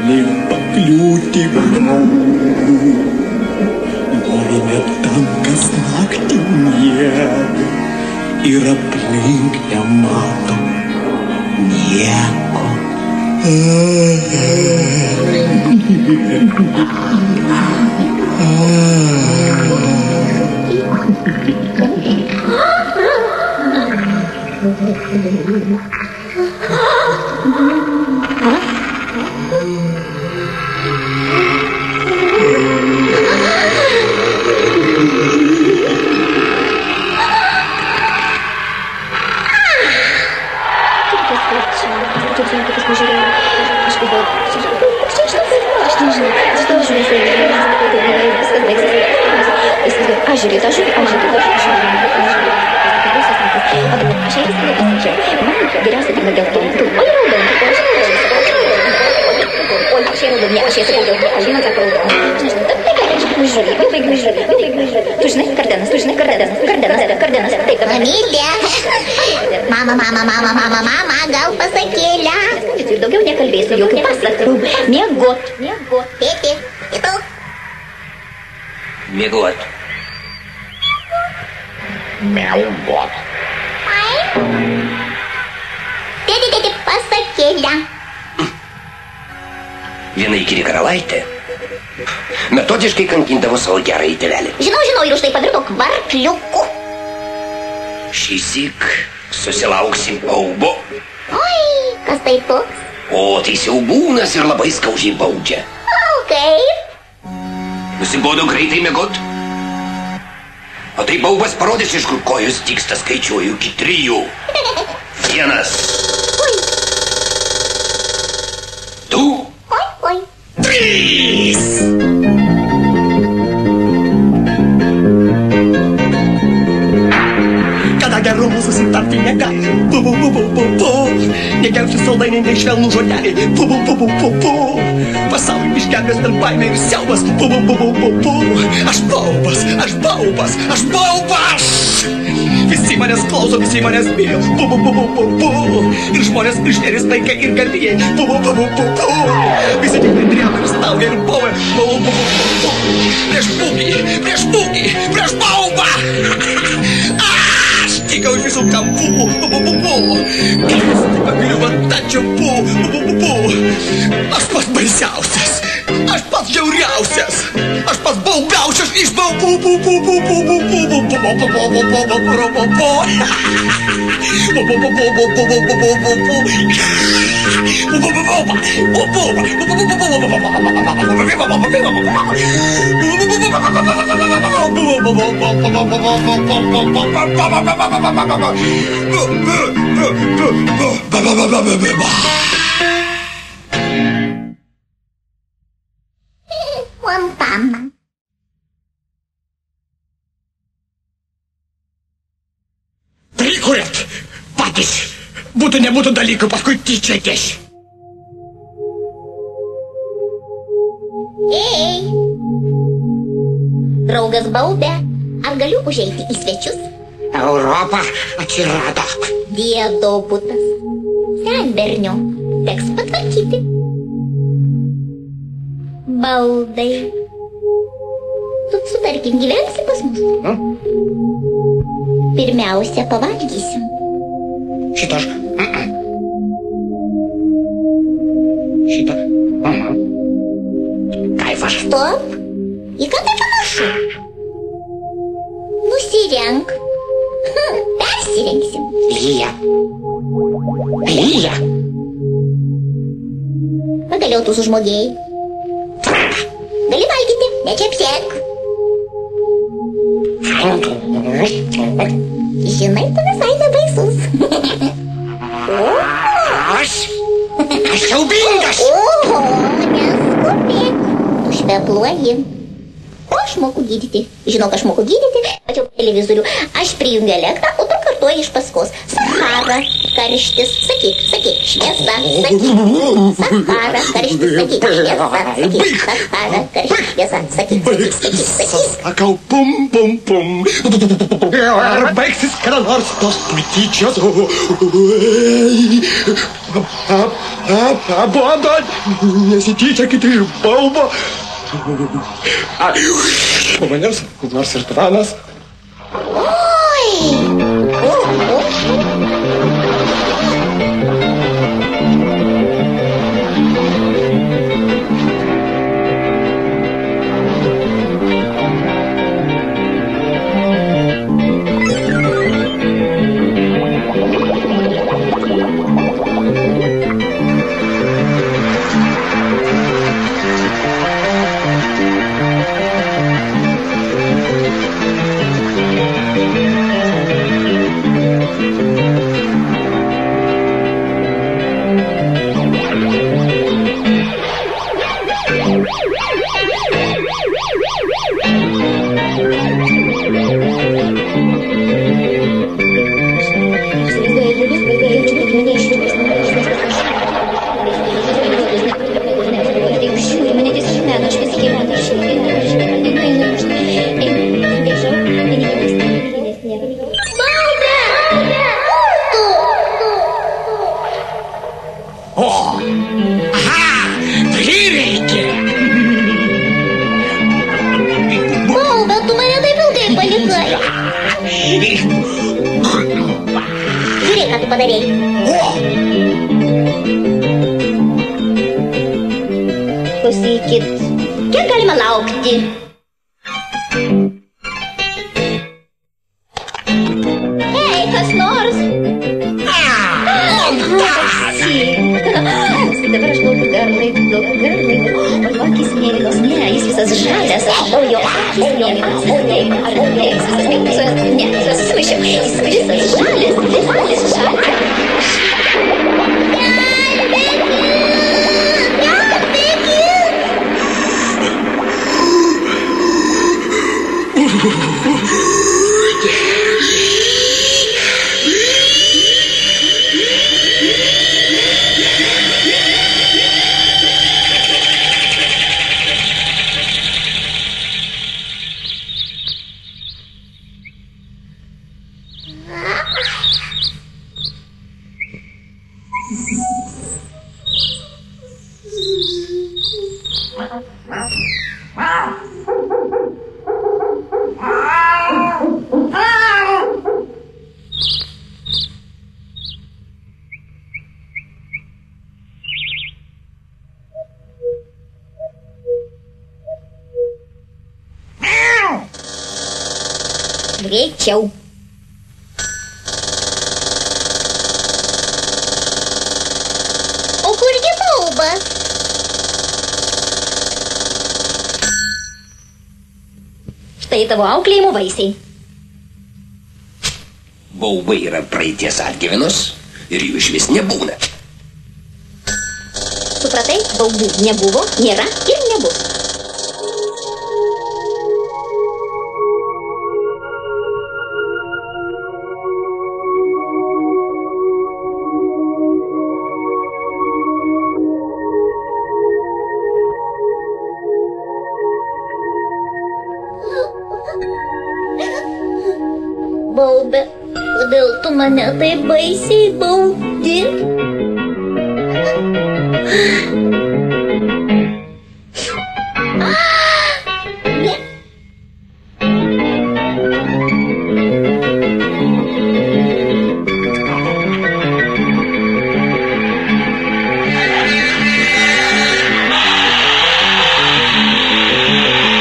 galim pakliūti broliui. Norime tam, kas naktį miega ir aplink nemato nieko. Mama, gal pasakėlę. Daugiau nekalbėsiu, jokių pasakų. Miegot. Tėti, ir tu? Miegot. Miegot. Tėti, pasakėlę. Viena įkyri karalaitė metodiškai kankindavo savo gerąjį tėvelį. Žinau, ir už tai pavirto kvarkliuku. Šįsyk susilauksim baubo. Oi, kas tai toks? O tai siaubūnas ir labai skaudžiai baudžia. O, kaip? Nusibodo greitai miegot. O tai baubas parodys, iš kur kojos tiksta, skaičiuoju iki 3. 1. Oi. 2. Oi. 3. Kada gerumo susitarti negali. Negelbsti saldainiai, nei švelnų žodeliai. Pasaulį išgelbės per baimę ir siaubas. Aš baubas. Visi manęs klauso, visi manęs bijo. Ir žmonės žvėris, taikai ir galvijai. Visi tik drėma ir staugia ir bauja. Prieš būgį, prieš baubą. Tikau iš visų kampų. Kelias tik pakliuvo tačiau. Aš pats baisiausias. Aš pats žiauriausias. Aš pats baubiausias iš baubų. Prikuriat patys. Būtų nebūtų dalykų, paskui tyčiotės. Ei, draugas baubė, ar galiu užeiti į svečius? Europa atsirado. Diedo butas. Senbernio, teks patvarkyti. Baldai. Tu sutarkim, gyvensi pas mus? Pirmiausia, pavalgysim. Šito aš... Šito... Kaifas. Stop. Į ką tai panašu? Nusirenk. Persirengsim. Lyja. Pagaliau tu sužmogėjai. Gali valgyti, nečiapsėk. Žinai, tu visai nebaisus. Aš siaubingas. O, neskubėk. Tu švepluoji. O aš moku gydyti. Žinok, aš moku gydyti. Mačiau televizorių. Aš prijungiu elektrą, o tu kartuoji iš paskos. Sahara, karštis. Sakyk, šviesa. Sakyk. Sahara, karštis. Sakyk, šviesa. Sakyk. Sahara, karštis. Šviesa. Sakyk. Sakau pum. Ar baigsis kada nors tos puityčios? Boba, nesityčiokite ir baubo. Po manęs, nors ir tvanas. Žiūrėk, ką tu padarei. Klausykit, kiek galima laukti? Hei, kas nors? Dabar aš plaukiu garlaiviu. O akis mėlynos, ne, jis visas žalias. O jo akis mėlynos, taip, ar ne, jis visas mėlynos, ne, susimaišiau, jis visas žalias, žalias. Greičiau. O kurgi baubas? Štai tavo auklėjimo vaisiai. Baubai yra praeities atgyvenos ir jų išvis nebūna. Supratai, baubų nebuvo, nėra ir nebus. Baube, kodėl tu mane taip baisiai baudi? Ne.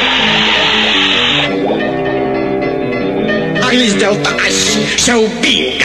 Vis dėlto aš siaubingas.